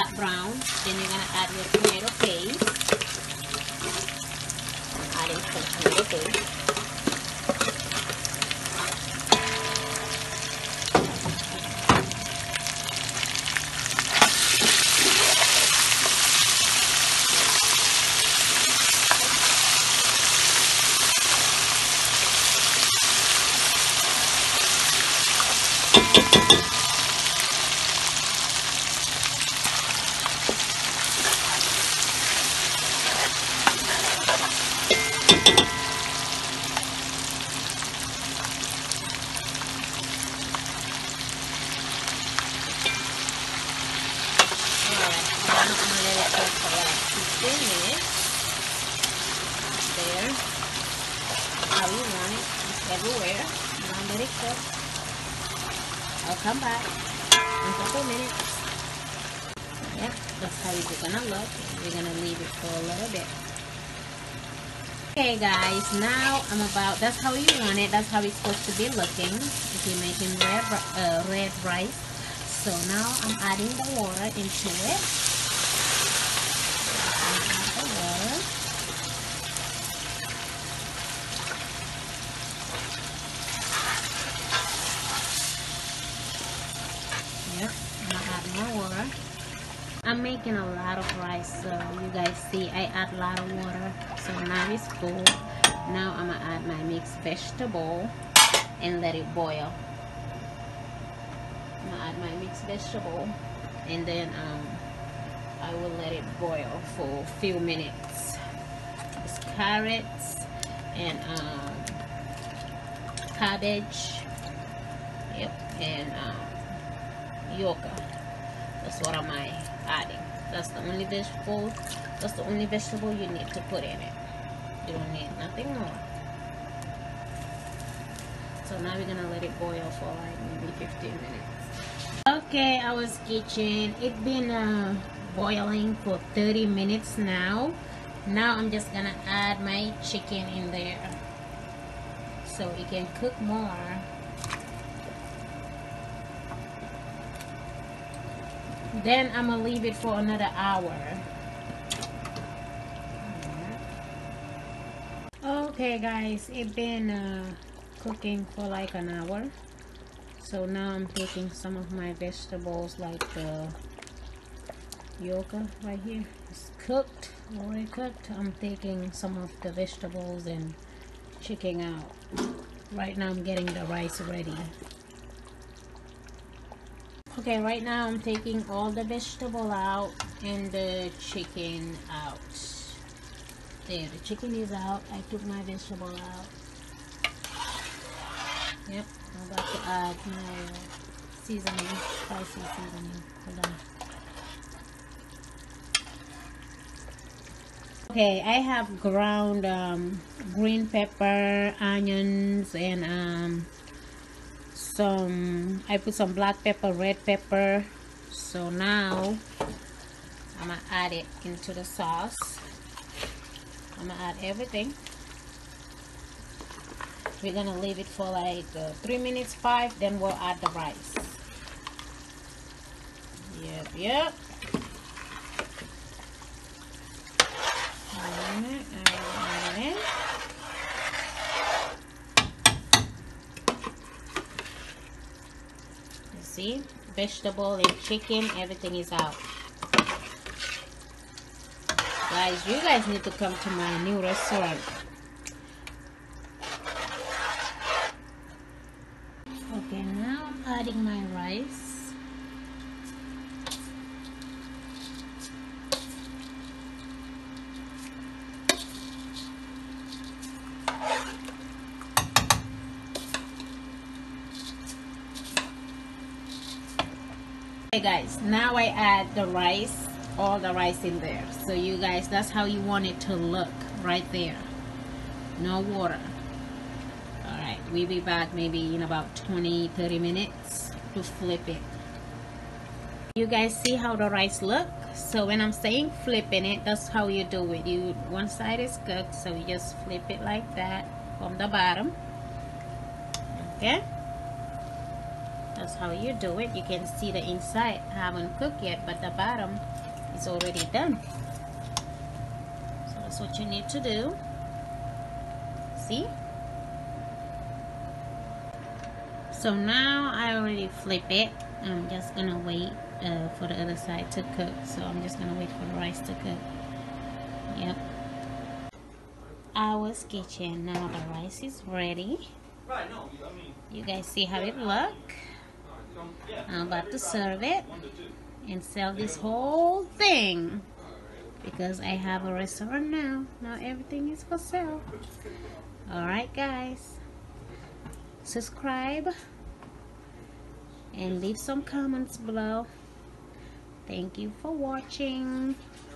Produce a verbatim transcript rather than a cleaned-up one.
that brown, then you're gonna add your tomato paste. I'm adding some tomato paste. There, how you want it, it's everywhere. Now let it cook. I'll come back in a couple minutes. Yep, that's how it's gonna look. We're gonna leave it for a little bit. Okay guys, now I'm about, that's how you want it, that's how it's supposed to be looking if you're making red, uh, red rice. So now I'm adding the water into it. Yep, I'm gonna add more water. I'm making a lot of rice, so you guys see I add a lot of water. So now it's full. Now I'm gonna add my mixed vegetable and let it boil. I'm gonna add my mixed vegetable and then um, I will let it boil for a few minutes. It's carrots and um, cabbage. Yep, and um, yucca. That's what am I adding. That's the only vegetable. That's the only vegetable you need to put in it. You don't need nothing more. So now we're gonna let it boil for like maybe fifteen minutes. Okay, our kitchen. It's been uh, boiling for thirty minutes now. Now I'm just gonna add my chicken in there so it can cook more. Then I'm gonna leave it for another hour. Okay guys, it's been uh, cooking for like an hour. So now I'm taking some of my vegetables like the yucca right here. It's cooked, already cooked. I'm taking some of the vegetables and chicken out. Right now I'm getting the rice ready. Okay, right now I'm taking all the vegetable out and the chicken out. There, the chicken is out. I took my vegetable out. Yep, I'm about to add my seasoning, spicy seasoning. Hold on. Okay, I have ground um, green pepper, onions, and um, some, I put some black pepper, red pepper. So now I'm gonna add it into the sauce. I'm gonna add everything. We're gonna leave it for like uh, three minutes, five, then we'll add the rice. Yep, yep. Alright, add it in. See, vegetable and chicken, everything is out. Guys, you guys need to come to my new restaurant. Okay, now I'm adding my rice. Okay guys, now I add the rice, all the rice in there. So you guys, that's how you want it to look right there. No water. Alright, we'll be back maybe in about twenty to thirty minutes to flip it. You guys see how the rice look? So when I'm saying flipping it, that's how you do it. You one side is cooked, so you just flip it like that from the bottom. Okay? That's how you do it. You can see the inside haven't cooked yet, but the bottom is already done. So that's what you need to do. See? So now I already flip it. I'm just gonna wait uh, for the other side to cook. So I'm just gonna wait for the rice to cook. Yep. Our kitchen. Now the rice is ready. You guys see how it look? I'm about to serve it and sell this whole thing because I have a restaurant now. Now everything is for sale. Alright guys, subscribe and leave some comments below. Thank you for watching.